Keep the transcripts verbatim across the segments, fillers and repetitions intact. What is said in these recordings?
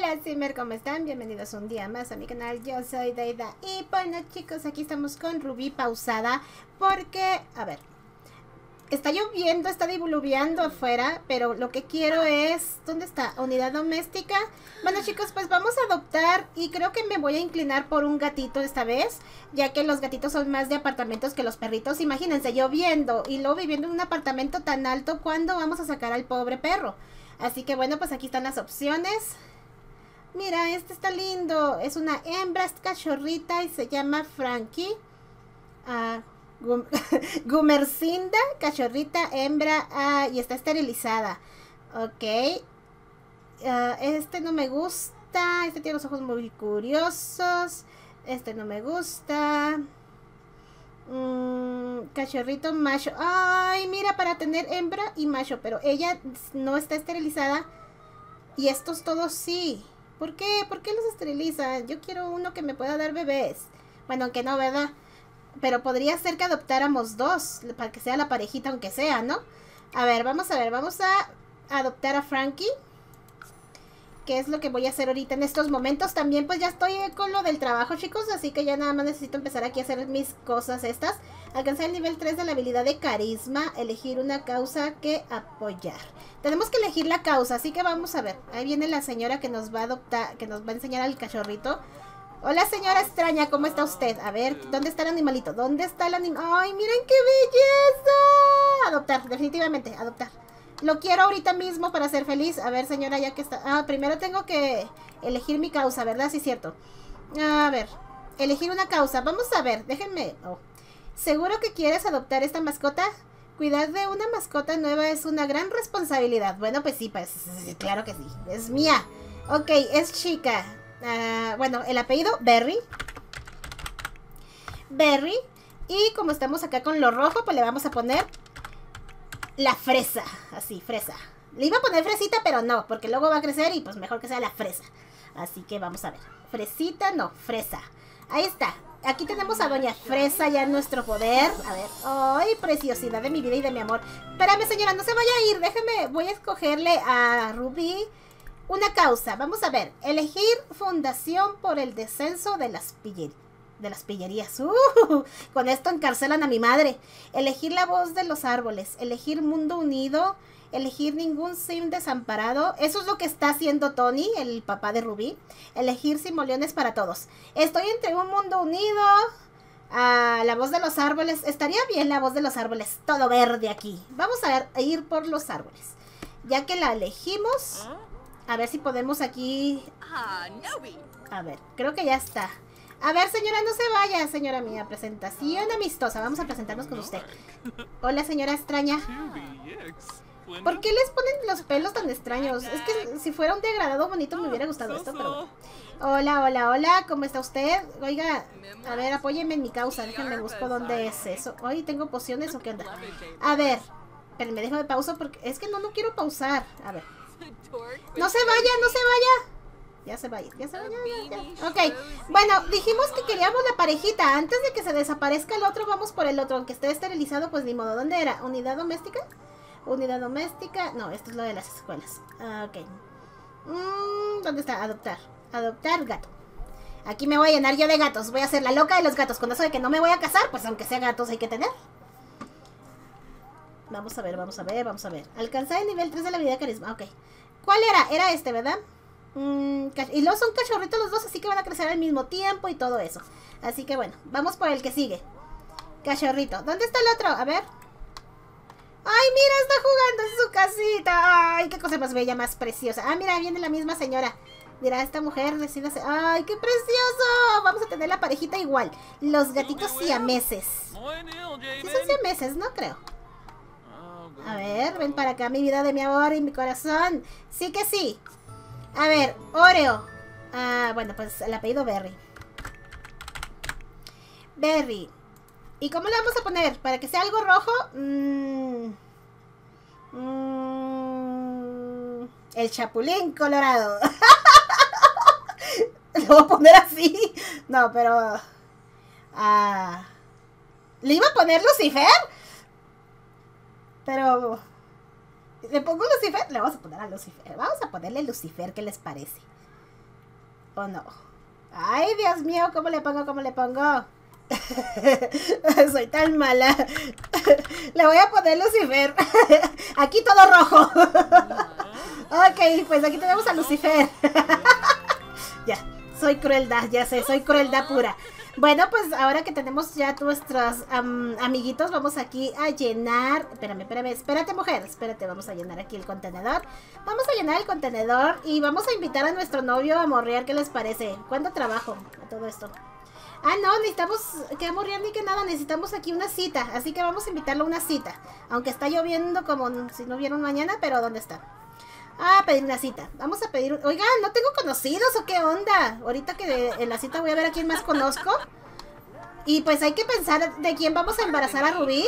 Hola Simmer, ¿cómo están? Bienvenidos un día más a mi canal, yo soy Deida. Y bueno chicos, aquí estamos con Rubí pausada porque, a ver, está lloviendo, está diluviando afuera, pero lo que quiero es, ¿dónde está? Unidad doméstica. Bueno chicos, pues vamos a adoptar y creo que me voy a inclinar por un gatito esta vez, ya que los gatitos son más de apartamentos que los perritos. Imagínense, lloviendo y luego viviendo en un apartamento tan alto, ¿cuándo vamos a sacar al pobre perro? Así que bueno, pues aquí están las opciones. Mira, este está lindo. Es una hembra, es cachorrita y se llama Frankie. Uh, Gum Gumercinda, cachorrita, hembra, uh, y está esterilizada. Ok. Uh, este no me gusta. Este tiene los ojos muy curiosos. Este no me gusta. Mm, cachorrito macho. Ay, mira, para tener hembra y macho. Pero ella no está esterilizada. Y estos todos sí. ¿Por qué? ¿Por qué los esterilizan? Yo quiero uno que me pueda dar bebés. Bueno, aunque no, ¿verdad? Pero podría ser que adoptáramos dos, para que sea la parejita, aunque sea, ¿no? A ver, vamos a ver, vamos a adoptar a Frankie. ¿Qué es lo que voy a hacer ahorita en estos momentos? También pues ya estoy con lo del trabajo, chicos, así que ya nada más necesito empezar aquí a hacer mis cosas estas. Alcanzar el nivel tres de la habilidad de carisma, elegir una causa que apoyar. Tenemos que elegir la causa, así que vamos a ver. Ahí viene la señora que nos va a adoptar, que nos va a enseñar al cachorrito. Hola señora extraña, ¿cómo está usted? A ver, ¿dónde está el animalito? ¿Dónde está el animal? ¡Ay, miren qué belleza! Adoptar, definitivamente, adoptar. Lo quiero ahorita mismo para ser feliz. A ver, señora, ya que está... Ah, primero tengo que elegir mi causa, ¿verdad? Sí, cierto. A ver, elegir una causa. Vamos a ver, déjenme... Oh. ¿Seguro que quieres adoptar esta mascota? Cuidar de una mascota nueva es una gran responsabilidad. Bueno, pues sí, pues claro que sí. Es mía. Ok, es chica. Uh, bueno, el apellido, Berry. Berry. Y como estamos acá con lo rojo, pues le vamos a poner... la fresa, así, fresa. Le iba a poner fresita, pero no, porque luego va a crecer y pues mejor que sea la fresa. Así que vamos a ver. Fresita, no, fresa. Ahí está. Aquí tenemos a Doña Fresa ya en nuestro poder. A ver. ¡Ay, preciosidad de mi vida y de mi amor! Espérame, señora, no se vaya a ir. Déjeme, voy a escogerle a Rubí una causa. Vamos a ver. Elegir fundación por el descenso de las pillerías. De las pillerías. Uh, con esto encarcelan a mi madre. Elegir la voz de los árboles. Elegir mundo unido. Elegir ningún sim desamparado. Eso es lo que está haciendo Tony, el papá de Rubí. Elegir simoleones para todos. Estoy entre un mundo unido. A la voz de los árboles. Estaría bien la voz de los árboles. Todo verde aquí. Vamos a, ver, a ir por los árboles. Ya que la elegimos. A ver si podemos aquí. A ver, creo que ya está. A ver, señora, no se vaya, señora mía. Presentación amistosa. Vamos a presentarnos con usted. Hola, señora extraña. ¿Por qué les ponen los pelos tan extraños? Es que si fuera un degradado bonito me hubiera gustado esto, pero bueno. Hola, hola, hola. ¿Cómo está usted? Oiga, a ver, apóyeme en mi causa. Déjenme busco dónde es eso. Oye, ¿tengo pociones o qué onda? A ver, pero me dejo de pausa porque es que no, no quiero pausar. A ver. No se vaya, no se vaya. Ya se va a ir, ya se va, ya, ya, ya. Ok, bueno, dijimos que queríamos la parejita. Antes de que se desaparezca el otro, vamos por el otro. Aunque esté esterilizado, pues ni modo. ¿Dónde era? ¿Unidad doméstica? Unidad doméstica. No, esto es lo de las escuelas. Ah, ok. Mm, ¿dónde está? Adoptar. Adoptar gato. Aquí me voy a llenar yo de gatos. Voy a ser la loca de los gatos. Con eso de que no me voy a casar, pues aunque sea gatos hay que tener. Vamos a ver, vamos a ver, vamos a ver. Alcanzar el nivel tres de la habilidad de carisma. Ok. ¿Cuál era? Era este, ¿verdad? Mm, y luego son cachorritos los dos, así que van a crecer al mismo tiempo y todo eso. Así que bueno, vamos por el que sigue. Cachorrito, ¿dónde está el otro? A ver. ¡Ay, mira! Está jugando en su casita. ¡Ay, qué cosa más bella, más preciosa! Ah, mira, viene la misma señora. Mira, esta mujer decide hacer... ¡Ay, qué precioso! Vamos a tener la parejita igual. Los gatitos siameses. Sí son siameses, ¿no? Creo. A ver, ven para acá, mi vida de mi amor y mi corazón. Sí que sí. A ver, Oreo. Ah, bueno, pues el apellido Berry. Berry. ¿Y cómo le vamos a poner? ¿Para que sea algo rojo? Mm. Mm. El Chapulín Colorado. Lo voy a poner así. No, pero... Ah. ¿Le iba a poner Lucifer? Pero... ¿le pongo Lucifer? Le vamos a poner a Lucifer. Vamos a ponerle Lucifer, ¿qué les parece? ¿O no? Ay, Dios mío, ¿cómo le pongo? ¿Cómo le pongo? Soy tan mala. Le voy a poner Lucifer. Aquí todo rojo. Ok, pues aquí tenemos a Lucifer. Ya, soy crueldad, ya sé, soy crueldad pura. Bueno, pues ahora que tenemos ya nuestros um, amiguitos, vamos aquí a llenar. Espérame, espérame, espérate, mujer. Espérate, vamos a llenar aquí el contenedor. Vamos a llenar el contenedor y vamos a invitar a nuestro novio a morrear. ¿Qué les parece? ¿Cuándo trabajo a todo esto? Ah, no, necesitamos que morrear ni que nada. Necesitamos aquí una cita. Así que vamos a invitarlo a una cita. Aunque está lloviendo como si no vieron mañana, pero ¿dónde está? Ah, pedir una cita. Vamos a pedir... Oigan, ¿no tengo conocidos o qué onda? Ahorita que en la cita voy a ver a quién más conozco. Y pues hay que pensar de quién vamos a embarazar a Rubí.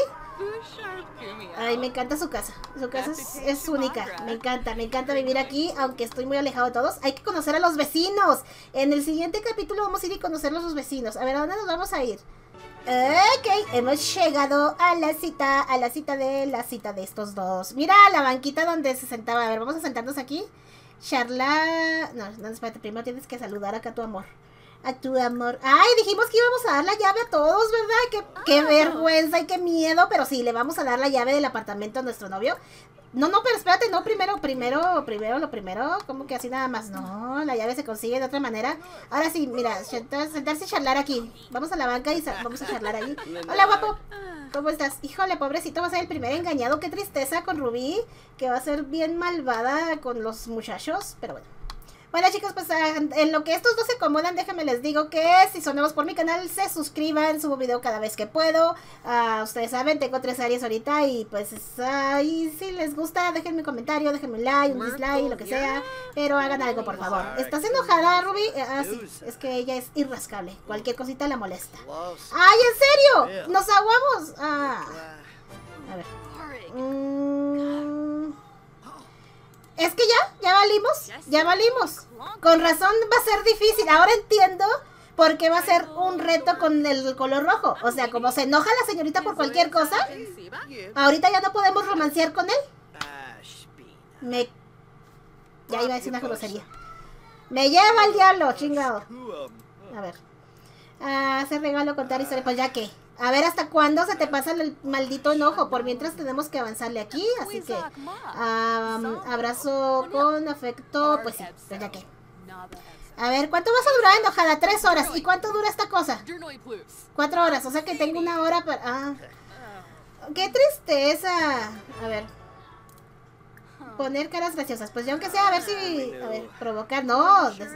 Ay, me encanta su casa. Su casa es, es única. Me encanta, me encanta vivir aquí, aunque estoy muy alejado de todos. Hay que conocer a los vecinos. En el siguiente capítulo vamos a ir y conocer a los vecinos. A ver, ¿a dónde nos vamos a ir? Ok, hemos llegado a la cita, a la cita de la cita de estos dos. Mira la banquita donde se sentaba. A ver, vamos a sentarnos aquí. Charla... No, no, espérate, primero tienes que saludar acá a tu amor. A tu amor. Ay, dijimos que íbamos a dar la llave a todos, ¿verdad? Qué, qué vergüenza y qué miedo. Pero sí, le vamos a dar la llave del apartamento a nuestro novio. No, no, pero espérate, no, primero, primero, primero, lo primero, como que así nada más, no, la llave se consigue de otra manera. Ahora sí, mira, sentarse, sentarse y charlar aquí. Vamos a la banca y vamos a charlar ahí. Hola, guapo, ¿cómo estás? Híjole, pobrecito, va a ser el primer engañado, qué tristeza con Rubí, que va a ser bien malvada con los muchachos, pero bueno. Bueno, chicos, pues en lo que estos dos se acomodan, déjenme les digo que si son nuevos por mi canal, se suscriban, subo video cada vez que puedo. Uh, ustedes saben, tengo tres series ahorita y pues uh, y si les gusta, déjenme un comentario, déjenme un like, un dislike, lo que sea. Pero hagan algo, por favor. ¿Estás enojada, Ruby? Ah, sí, es que ella es irrascable. Cualquier cosita la molesta. ¡Ay, en serio! ¡Nos aguamos! Ah. A ver. Mm. Es que ya, ya valimos, ya valimos. Con razón va a ser difícil. Ahora entiendo por qué va a ser un reto con el color rojo. O sea, como se enoja la señorita por cualquier cosa, ahorita ya no podemos romancear con él. Me... Ya iba a decir una grosería. Me lleva al diablo, chingado. A ver. Ah, hacer regalo, contar historia. Pues ya que... A ver hasta cuándo se te pasa el maldito enojo. Por mientras tenemos que avanzarle aquí. Así que um, abrazo con afecto. Pues sí, pues ya que. A ver, ¿cuánto vas a durar enojada? Tres horas. ¿Y cuánto dura esta cosa? Cuatro horas. O sea que tengo una hora para... Ah. ¡Qué tristeza! A ver. Poner caras graciosas. Pues ya aunque sea, a ver si... A ver, provocar. No. ¿En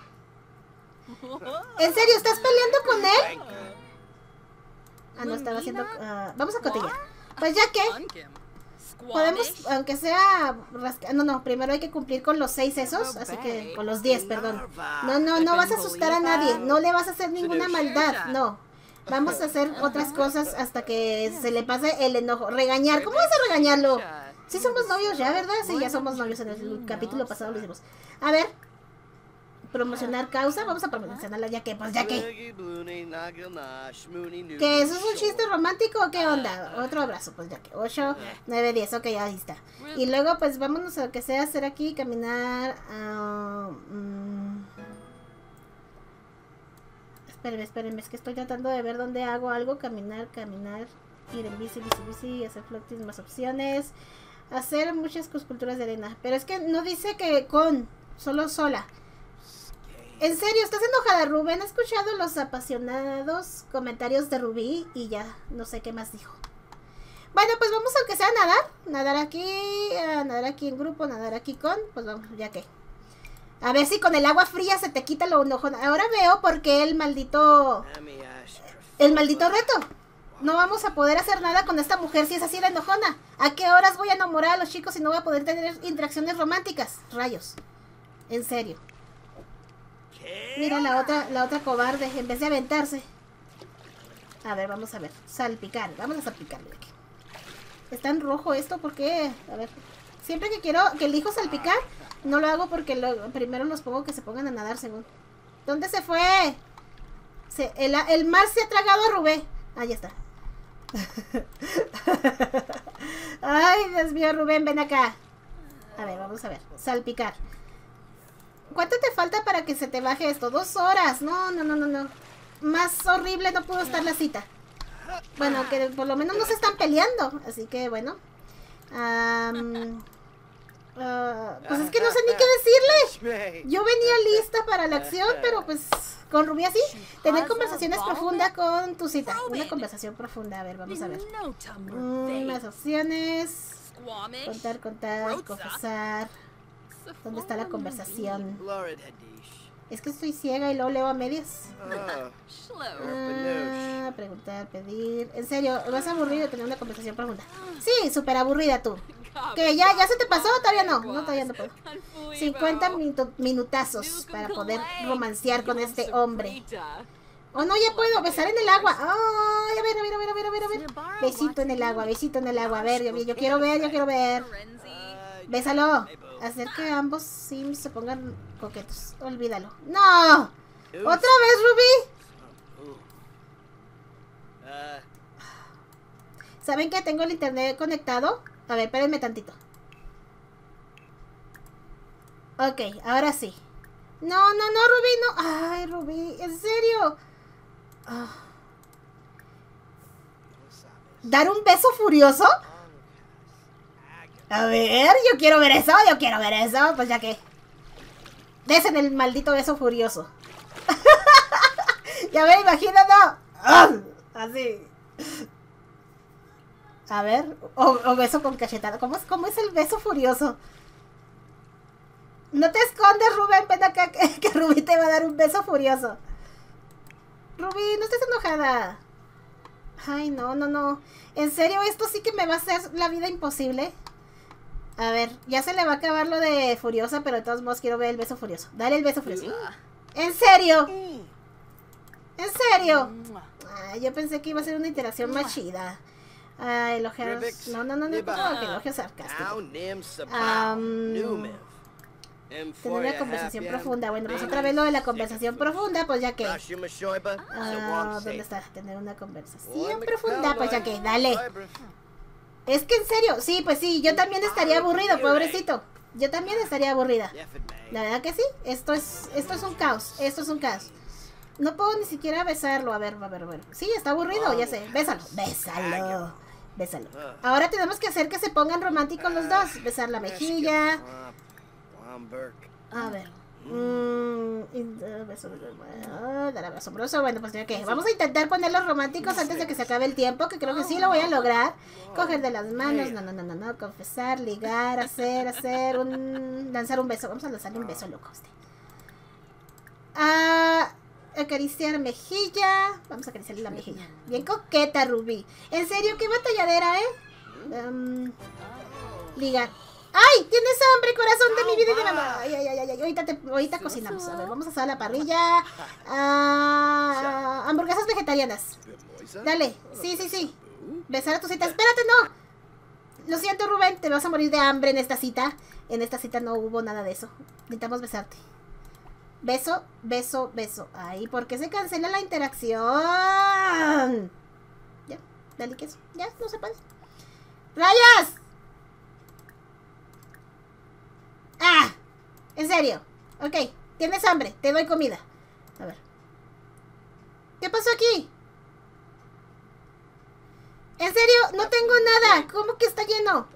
serio? ¿Estás peleando con él? Ah, no, estaba haciendo... Uh, vamos a cotillar. Pues ya que... Podemos, aunque sea... No, no, primero hay que cumplir con los seis esos. Así que... Con los diez, perdón. No, no, no vas a asustar a nadie. No le vas a hacer ninguna maldad. No. Vamos a hacer otras cosas hasta que se le pase el enojo. Regañar. ¿Cómo vas a regañarlo? Sí somos novios ya, ¿verdad? Sí, ya somos novios. En el capítulo pasado lo hicimos. A ver... Promocionar causa, vamos a promocionarla ya que, pues ya que. ¿Que eso es un chiste romántico o qué onda? Otro abrazo, pues ya que. ocho, nueve, diez, ok, ahí está. Y luego pues vámonos a lo que sea hacer aquí, caminar. Uh, um, espérenme, espérenme, es que estoy tratando de ver dónde hago algo. Caminar, caminar, ir en bici, bici, bici, hacer floating, más opciones. Hacer muchas esculturas de arena. Pero es que no dice que con, solo sola. En serio, ¿estás enojada, Rubén? He escuchado los apasionados comentarios de Rubí y ya no sé qué más dijo. Bueno, pues vamos a que sea a nadar. Nadar aquí, a nadar aquí en grupo, nadar aquí con... Pues vamos, ya que... A ver si con el agua fría se te quita lo enojón. Ahora veo por qué el maldito... El maldito reto. No vamos a poder hacer nada con esta mujer si es así la enojona. ¿A qué horas voy a enamorar a los chicos si no voy a poder tener interacciones románticas? Rayos. En serio. Mira la otra, la otra cobarde, en vez de aventarse. A ver, vamos a ver. Salpicar, vamos a salpicarle aquí. Está en rojo esto, ¿por qué? A ver. Siempre que quiero que elijo salpicar, no lo hago porque lo, primero los pongo que se pongan a nadar según. ¿Dónde se fue? Se, el, el mar se ha tragado a Rubén. Ah, ya está. Ay, Dios mío, Rubén, ven acá. A ver, vamos a ver. Salpicar. ¿Cuánto te falta para que se te baje esto? Dos horas. No, no, no, no, no. Más horrible no pudo estar la cita. Bueno, que por lo menos no se están peleando. Así que, bueno. Um, uh, pues es que no sé ni qué decirle. Yo venía lista para la acción, pero pues con Rubí así. Tener conversaciones profundas con tu cita. Una conversación profunda. A ver, vamos a ver. Mm, las opciones. Contar, contar, confesar. ¿Dónde está la conversación? Es que estoy ciega y luego leo a medias. Ah, preguntar, pedir. En serio, ¿vas aburrido de tener una conversación profunda? Sí, súper aburrida tú. ¿Qué? ¿Ya, ¿Ya se te pasó? Todavía no. No, todavía no puedo. cincuenta minuto, minutazos para poder romancear con este hombre. Oh, no, ya puedo. Besar en el agua. Oh, a ver, a ver, a ver, a ver, a ver, a ver. Besito en el agua, besito en el agua. A ver, yo, yo quiero ver, yo quiero ver. Bésalo. Hacer que ambos sims se pongan coquetos. Olvídalo. ¡No! ¿Otra vez, Rubí? ¿Saben que tengo el internet conectado? A ver, espérenme tantito. Ok, ahora sí. No, no, no, Rubí, no. Ay, Rubí, ¿en serio? Oh. ¿Dar un beso furioso? A ver, yo quiero ver eso, yo quiero ver eso. Pues ya que desen el maldito beso furioso. Ya me imagino, ¿no? Así. A ver, o, o beso con cachetada. ¿Cómo es, ¿Cómo es el beso furioso? No te escondes, Rubén. Ven acá que, que Rubí te va a dar un beso furioso. Rubí, no estés enojada. Ay, no, no, no. En serio, esto sí que me va a hacer la vida imposible. A ver, ya se le va a acabar lo de furiosa, pero de todos modos quiero ver el beso furioso. Dale el beso furioso. ¿En serio? ¿En serio? Ay, yo pensé que iba a ser una interacción más chida. Ay, elogios. No, no, no, no, no, que elogios sarcásticos. Um, tener una conversación profunda. Bueno, pues otra vez lo de la conversación profunda, pues ya que. Ah, ¿dónde está? Tener una conversación profunda, pues ya que. Dale. Es que en serio, sí, pues sí, yo también estaría aburrido, pobrecito. Yo también estaría aburrida. La verdad que sí, esto es, esto es un caos, esto es un caos. No puedo ni siquiera besarlo, a ver, a ver, a ver. Sí, está aburrido, ya sé, bésalo, bésalo, bésalo. Ahora tenemos que hacer que se pongan románticos los dos. Besar la mejilla. A ver. Mmm, asombroso. Bueno, pues ya que vamos a intentar ponerlos románticos antes de que se acabe el tiempo, que creo que sí lo voy a lograr. Coger de las manos, no, no, no, no, no, confesar, ligar, hacer, hacer un... lanzar un beso. Vamos a lanzarle un beso loco a usted. Ah, acariciar mejilla. Vamos a acariciarle la mejilla. Bien coqueta, Rubí. En serio, qué batalladera, ¿eh? Um, ligar. ¡Ay! ¿Tienes hambre, corazón de mi vida y de mamá? Ay, ay, ay, ay, ahorita, te, ahorita cocinamos. A ver, vamos a hacer la parrilla. Ah, hamburguesas vegetarianas. Dale, sí, sí, sí. Besar a tu cita. Espérate, no. Lo siento, Rubén, te vas a morir de hambre en esta cita. En esta cita no hubo nada de eso. Necesitamos besarte. Beso, beso, beso. Ay, ¿por qué se cancela la interacción? Ya, dale queso. Ya, no se puede. ¡Rayas! ¡Ah! En serio. Ok, tienes hambre, te doy comida. A ver. ¿Qué pasó aquí? En serio, no tengo nada. ¿Cómo que está lleno?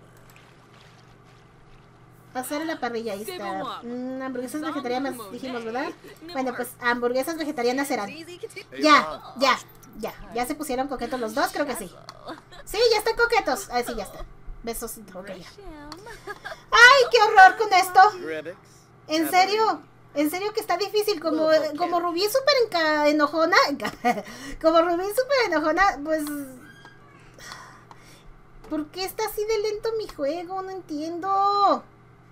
Hacer en la parrilla, ahí está. Mm, hamburguesas vegetarianas, dijimos, ¿verdad? Bueno, pues hamburguesas vegetarianas serán. Ya, ya, ya. Ya se pusieron coquetos los dos, creo que sí. Sí, ya están coquetos. Ah, sí, ya está. Besos, ok, ya. ¡Ay, qué horror con esto! ¿En serio? ¿En serio que está difícil? Como, como Rubí es súper enojona. Como Rubí es súper enojona, pues... ¿Por qué está así de lento mi juego? No entiendo.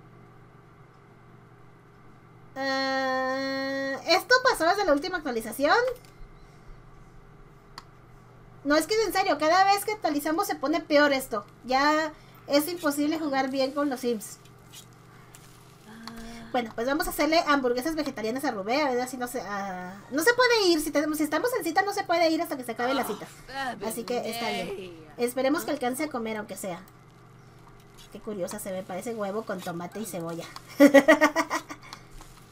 Uh, ¿Esto pasó desde la última actualización? No, es que en serio, cada vez que actualizamos se pone peor esto. Ya es imposible jugar bien con los Sims. Bueno, pues vamos a hacerle hamburguesas vegetarianas a Rubén. A ver si no se... Uh, no se puede ir. Si, tenemos, si estamos en cita no se puede ir hasta que se acabe la cita. Así que está bien. Esperemos que alcance a comer aunque sea. Qué curiosa se ve. Parece huevo con tomate y cebolla.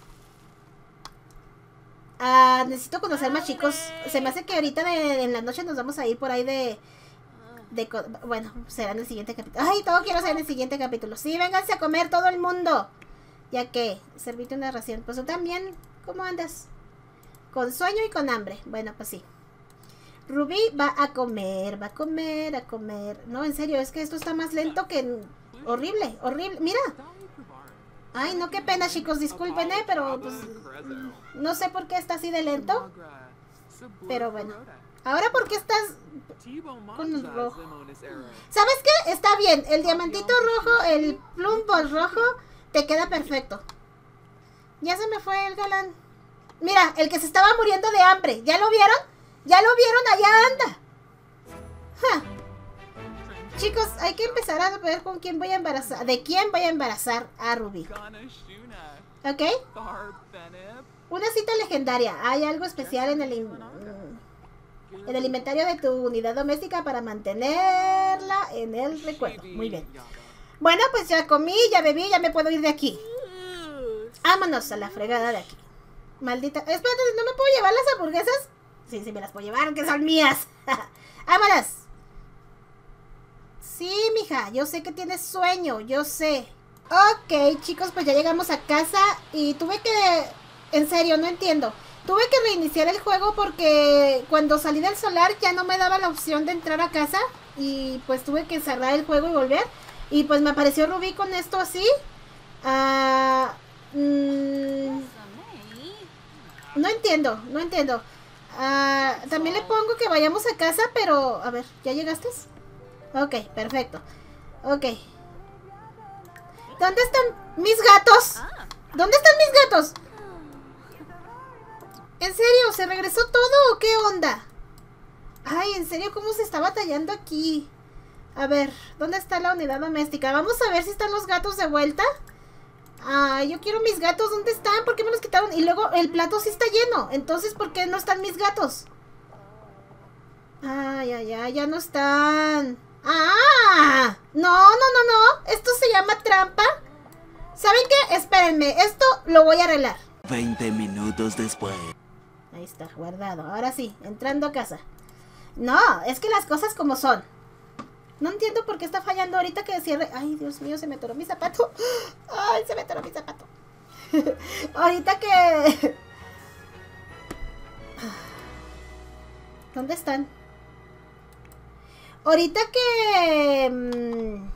Ah, necesito conocer más chicos. Se me hace que ahorita de, en la noche nos vamos a ir por ahí de... de bueno, será en el siguiente capítulo. Ay, todo quiero ser en el siguiente capítulo. Sí, vénganse a comer todo el mundo. Ya que, servirte una ración. Pues tú también, ¿cómo andas? Con sueño y con hambre. Bueno, pues sí. Rubí va a comer, va a comer, a comer. No, en serio, es que esto está más lento que... Horrible, horrible. Mira. Ay, no, qué pena, chicos. Disculpen, ¿eh? Pero, pues... no sé por qué está así de lento. Pero bueno. Ahora, ¿por qué estás con el rojo? ¿Sabes qué? Está bien. El diamantito rojo, el plumbo rojo, te queda perfecto. Ya se me fue el galán. Mira, el que se estaba muriendo de hambre. ¿Ya lo vieron? ¿Ya lo vieron? Allá anda. Ja. Chicos, hay que empezar a ver con quién voy a embarazar. ¿De quién voy a embarazar a Rubí? ¿Ok? Una cita legendaria. Hay algo especial en el, en el inventario de tu unidad doméstica para mantenerla en el recuerdo. Muy bien. Bueno, pues ya comí, ya bebí, ya me puedo ir de aquí. Vámonos a la fregada de aquí. Maldita... Espérate, ¿no me puedo llevar las hamburguesas? Sí, sí me las puedo llevar, que son mías. ¡Vámonos! Sí, mija, yo sé que tienes sueño, yo sé. Ok, chicos, pues ya llegamos a casa y tuve que... En serio, no entiendo. Tuve que reiniciar el juego porque cuando salí del solar ya no me daba la opción de entrar a casa. Y pues tuve que cerrar el juego y volver. Y pues me apareció Rubí con esto así. Ah... Mmm, no entiendo, no entiendo. Ah, también le pongo que vayamos a casa, pero... A ver, ¿ya llegaste? Ok, perfecto. Ok. ¿Dónde están mis gatos? ¿Dónde están mis gatos? ¿En serio? ¿Se regresó todo o qué onda? Ay, en serio, ¿cómo se está batallando aquí? A ver, ¿dónde está la unidad doméstica? Vamos a ver si están los gatos de vuelta. Ah, yo quiero mis gatos. ¿Dónde están? ¿Por qué me los quitaron? Y luego el plato sí está lleno. Entonces, ¿por qué no están mis gatos? Ay, ay, ay, ya no están. ¡Ah! No, no, no, no. Esto se llama trampa. ¿Saben qué? Espérenme. Esto lo voy a arreglar. veinte minutos después. Ahí está, guardado. Ahora sí, entrando a casa. No, es que las cosas como son. No entiendo por qué está fallando ahorita que cierre. Ay, Dios mío, se me atoró mi zapato. Ay, se me atoró mi zapato. Ahorita que... ¿Dónde están? Ahorita que... Mmm...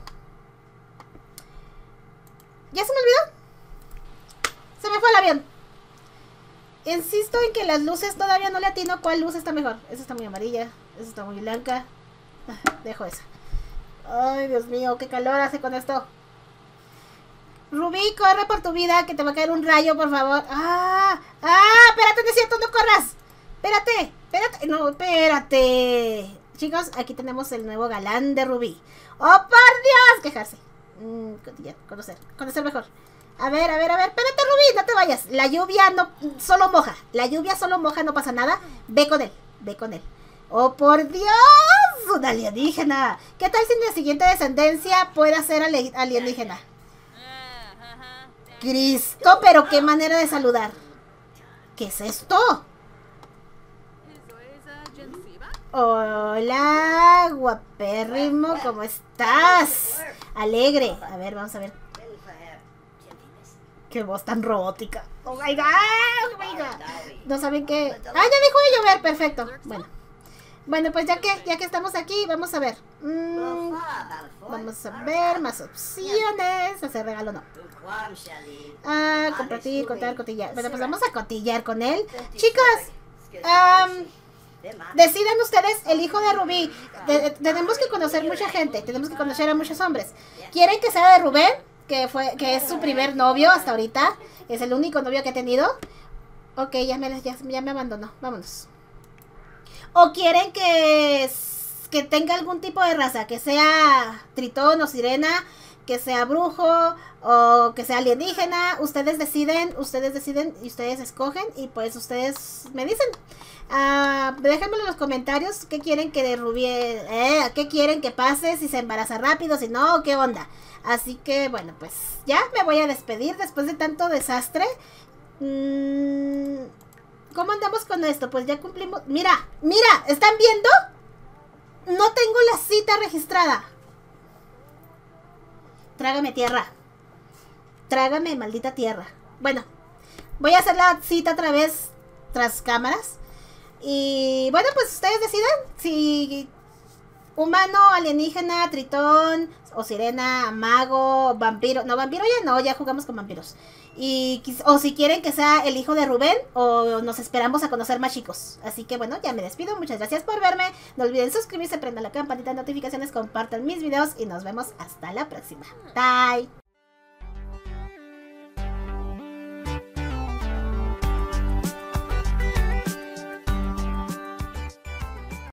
¿Ya se me olvidó? Se me fue el avión. Insisto en que las luces todavía no le atino cuál luz está mejor. Esa está muy amarilla, esa está muy blanca. Ah, dejo esa. Ay, Dios mío, qué calor hace con esto. Rubí, corre por tu vida, que te va a caer un rayo, por favor. ¡Ah! ¡Ah! Espérate, no es cierto, no corras. Espérate, espérate. No, espérate. Chicos, aquí tenemos el nuevo galán de Rubí. ¡Oh, por Dios! Quejarse. Mm, conocer, conocer mejor. A ver, a ver, a ver. Espérate, Rubí, no te vayas. La lluvia no solo moja. La lluvia solo moja, no pasa nada. Ve con él, ve con él. ¡Oh, por Dios! ¡Un alienígena! ¿Qué tal si en la siguiente descendencia pueda ser alienígena? ¡Cristo! Pero qué manera de saludar. ¿Qué es esto? Hola, guapérrimo, ¿cómo estás? Alegre. A ver, vamos a ver. Qué voz tan robótica. Oh my god, oh my god. No saben qué. Ah, ya dejó de llover, perfecto. Bueno. Bueno, pues ya que, ya que estamos aquí, vamos a ver. Mm, vamos a ver más opciones. Hacer regalo no. Ah, compartir, contar, cotillar. Bueno, pues vamos a cotillar con él. Chicos, um, decidan ustedes el hijo de Rubí. De, tenemos que conocer mucha gente. Tenemos que conocer a muchos hombres. ¿Quieren que sea de Rubén? Que fue, que es su primer novio hasta ahorita. Es el único novio que ha tenido. Ok, ya me, ya, ya me abandonó. Vámonos. ¿O quieren que, que tenga algún tipo de raza? Que sea tritón o sirena, que sea brujo o que sea alienígena. Ustedes deciden, ustedes deciden y ustedes escogen y pues ustedes me dicen. Uh, déjenmelo en los comentarios qué quieren que de Rubí, eh, qué quieren que pase, si se embaraza rápido, si no, qué onda. Así que bueno, pues ya me voy a despedir después de tanto desastre. Mm, ¿Cómo andamos con esto? Pues ya cumplimos... Mira, mira, ¿están viendo? No tengo la cita registrada. Trágame tierra. Trágame, maldita tierra. Bueno, voy a hacer la cita otra vez tras cámaras. Y bueno, pues ustedes deciden si humano, alienígena, tritón o sirena, mago, vampiro. No, vampiro ya no, ya jugamos con vampiros. Y, o si quieren que sea el hijo de Rubén, o nos esperamos a conocer más chicos. Así que bueno, ya me despido. Muchas gracias por verme. No olviden suscribirse, prendan la campanita de notificaciones, compartan mis videos y nos vemos hasta la próxima. Bye.